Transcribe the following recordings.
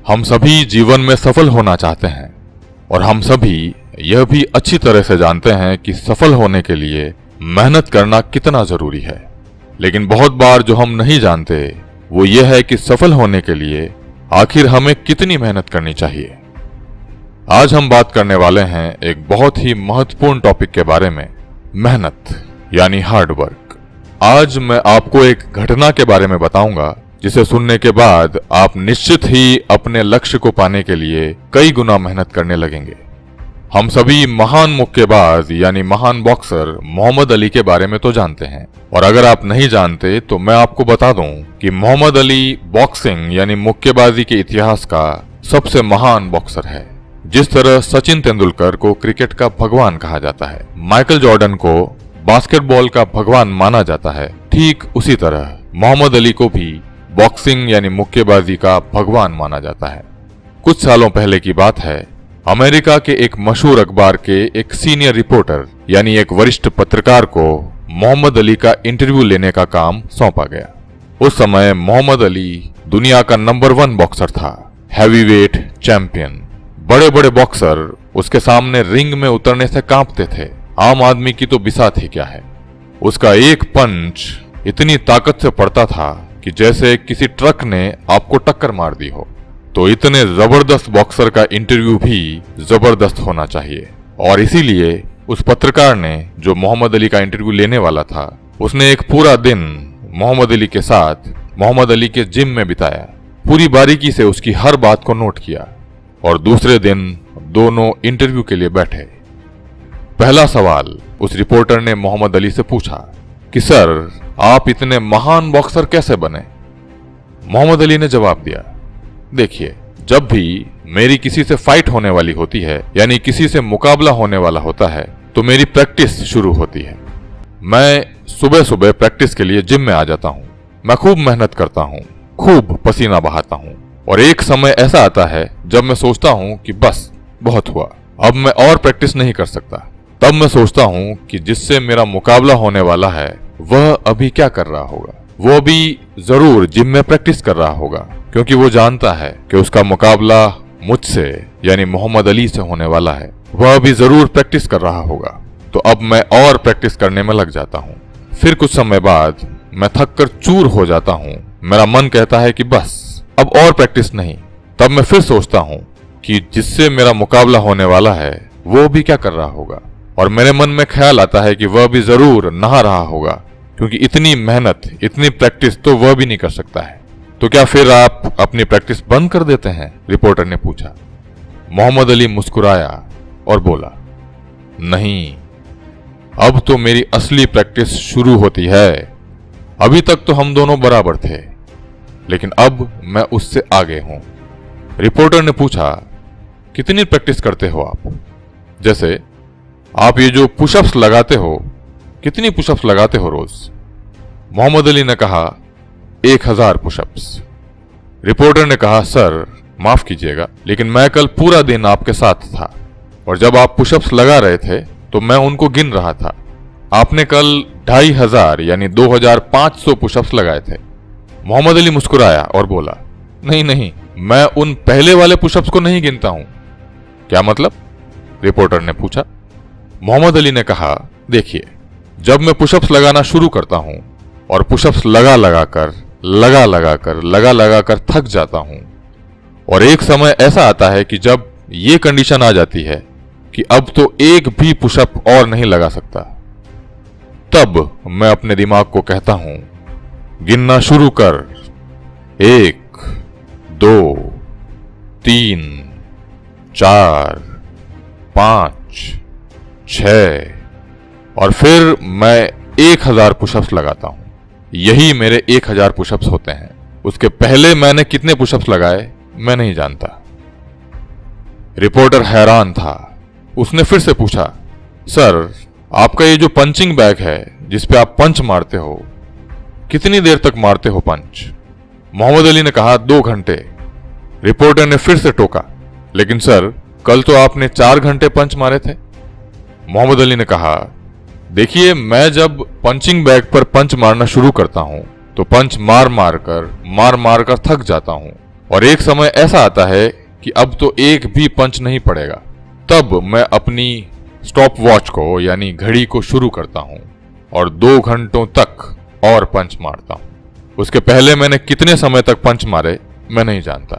हम सभी जीवन में सफल होना चाहते हैं और हम सभी यह भी अच्छी तरह से जानते हैं कि सफल होने के लिए मेहनत करना कितना जरूरी है। लेकिन बहुत बार जो हम नहीं जानते वो ये है कि सफल होने के लिए आखिर हमें कितनी मेहनत करनी चाहिए। आज हम बात करने वाले हैं एक बहुत ही महत्वपूर्ण टॉपिक के बारे में, मेहनत यानी हार्ड वर्क। आज मैं आपको एक घटना के बारे में बताऊंगा जिसे सुनने के बाद आप निश्चित ही अपने लक्ष्य को पाने के लिए कई गुना मेहनत करने लगेंगे। हम सभी महान मुक्केबाज यानी महान बॉक्सर मोहम्मद अली के बारे में तो जानते हैं, और अगर आप नहीं जानते तो मैं आपको बता दूं कि मोहम्मद अली बॉक्सिंग यानी मुक्केबाजी के इतिहास का सबसे महान बॉक्सर है। जिस तरह सचिन तेंदुलकर को क्रिकेट का भगवान कहा जाता है, माइकल जॉर्डन को बास्केटबॉल का भगवान माना जाता है, ठीक उसी तरह मोहम्मद अली को भी बॉक्सिंग यानी मुक्केबाजी का भगवान माना जाता है। कुछ सालों पहले की बात है, अमेरिका के एक मशहूर अखबार के एक सीनियर रिपोर्टर यानी एक वरिष्ठ पत्रकार को मोहम्मद अली का इंटरव्यू लेने का काम सौंपा गया। उस समय मोहम्मद अली दुनिया का नंबर 1 बॉक्सर था, हैवीवेट चैंपियन। बड़े बड़े बॉक्सर उसके सामने रिंग में उतरने से कांपते थे, आम आदमी की तो बिसात ही क्या है। उसका एक पंच इतनी ताकत से पड़ता था कि जैसे किसी ट्रक ने आपको टक्कर मार दी हो। तो इतने जबरदस्त बॉक्सर का इंटरव्यू भी जबरदस्त होना चाहिए, और इसीलिए उस पत्रकार ने जो मोहम्मद अली का इंटरव्यू लेने वाला था, उसने एक पूरा दिन मोहम्मद अली के साथ मोहम्मद अली के जिम में बिताया। पूरी बारीकी से उसकी हर बात को नोट किया और दूसरे दिन दोनों इंटरव्यू के लिए बैठे। पहला सवाल उस रिपोर्टर ने मोहम्मद अली से पूछा कि सर, आप इतने महान बॉक्सर कैसे बने? मोहम्मद अली ने जवाब दिया, देखिए, जब भी मेरी किसी से फाइट होने वाली होती है यानी किसी से मुकाबला होने वाला होता है तो मेरी प्रैक्टिस शुरू होती है। मैं सुबह सुबह प्रैक्टिस के लिए जिम में आ जाता हूँ। मैं खूब मेहनत करता हूँ, खूब पसीना बहाता हूँ, और एक समय ऐसा आता है जब मैं सोचता हूँ कि बस बहुत हुआ, अब मैं और प्रैक्टिस नहीं कर सकता। तब मैं सोचता हूँ कि जिससे मेरा मुकाबला होने वाला है वह अभी क्या कर रहा होगा। वो भी जरूर जिम में प्रैक्टिस कर रहा होगा, क्योंकि वो जानता है कि उसका मुकाबला मुझसे यानी मोहम्मद अली से होने वाला है। वह भी जरूर प्रैक्टिस कर रहा होगा। तो अब मैं और प्रैक्टिस करने में लग जाता हूँ। फिर कुछ समय बाद मैं थक कर चूर हो जाता हूँ। मेरा मन कहता है कि बस अब और प्रैक्टिस नहीं। तब मैं फिर सोचता हूँ कि जिससे मेरा मुकाबला होने वाला है वो भी क्या कर रहा होगा, और मेरे मन में ख्याल आता है कि वह भी जरूर नहा रहा होगा, क्योंकि इतनी मेहनत, इतनी प्रैक्टिस तो वह भी नहीं कर सकता है। तो क्या फिर आप अपनी प्रैक्टिस बंद कर देते हैं? रिपोर्टर ने पूछा। मोहम्मद अली मुस्कुराया और बोला, नहीं, अब तो मेरी असली प्रैक्टिस शुरू होती है। अभी तक तो हम दोनों बराबर थे, लेकिन अब मैं उससे आगे हूं। रिपोर्टर ने पूछा, कितनी प्रैक्टिस करते हो आप? जैसे आप ये जो पुशअप्स लगाते हो, कितनी पुशअप्स लगाते हो रोज? मोहम्मद अली ने कहा, 1000 पुशअप्स। रिपोर्टर ने कहा, सर माफ कीजिएगा, लेकिन मैं कल पूरा दिन आपके साथ था, और जब आप पुशअप्स लगा रहे थे तो मैं उनको गिन रहा था। आपने कल 2500 यानी 2500 पुशअप्स लगाए थे। मोहम्मद अली मुस्कुराया और बोला, नहीं नहीं, मैं उन पहले वाले पुशअप्स को नहीं गिनता हूं। क्या मतलब? रिपोर्टर ने पूछा। मोहम्मद अली ने कहा, देखिए, जब मैं पुशअप्स लगाना शुरू करता हूं और पुशअप्स लगा लगा कर थक जाता हूं, और एक समय ऐसा आता है कि जब ये कंडीशन आ जाती है कि अब तो एक भी पुशअप और नहीं लगा सकता, तब मैं अपने दिमाग को कहता हूं, गिनना शुरू कर, 1 2 3 4 5 6, और फिर मैं 1000 पुशअप्स लगाता हूं। यही मेरे 1000 पुशअप्स होते हैं। उसके पहले मैंने कितने पुशअप्स लगाए मैं नहीं जानता। रिपोर्टर हैरान था। उसने फिर से पूछा, सर, आपका ये जो पंचिंग बैग है जिस पे आप पंच मारते हो, कितनी देर तक मारते हो पंच? मोहम्मद अली ने कहा, 2 घंटे। रिपोर्टर ने फिर से टोका, लेकिन सर, कल तो आपने 4 घंटे पंच मारे थे। मोहम्मद अली ने कहा, देखिए, मैं जब पंचिंग बैग पर पंच मारना शुरू करता हूं तो पंच मार मार कर थक जाता हूं, और एक समय ऐसा आता है कि अब तो एक भी पंच नहीं पड़ेगा। तब मैं अपनी स्टॉप वॉच को यानी घड़ी को शुरू करता हूं और 2 घंटों तक और पंच मारता हूं। उसके पहले मैंने कितने समय तक पंच मारे मैं नहीं जानता।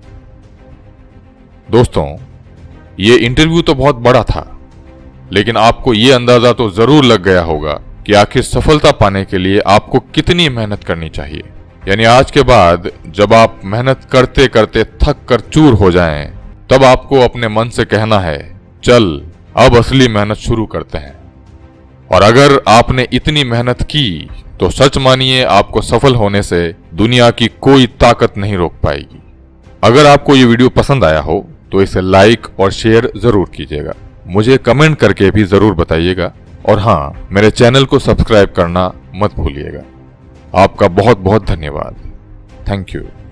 दोस्तों, ये इंटरव्यू तो बहुत बड़ा था, लेकिन आपको ये अंदाजा तो जरूर लग गया होगा कि आखिर सफलता पाने के लिए आपको कितनी मेहनत करनी चाहिए। यानी आज के बाद जब आप मेहनत करते करते थक कर चूर हो जाएं, तब आपको अपने मन से कहना है, चल अब असली मेहनत शुरू करते हैं। और अगर आपने इतनी मेहनत की तो सच मानिए आपको सफल होने से दुनिया की कोई ताकत नहीं रोक पाएगी। अगर आपको ये वीडियो पसंद आया हो तो इसे लाइक और शेयर जरूर कीजिएगा। मुझे कमेंट करके भी जरूर बताइएगा और हाँ, मेरे चैनल को सब्सक्राइब करना मत भूलिएगा। आपका बहुत बहुत धन्यवाद। Thank you.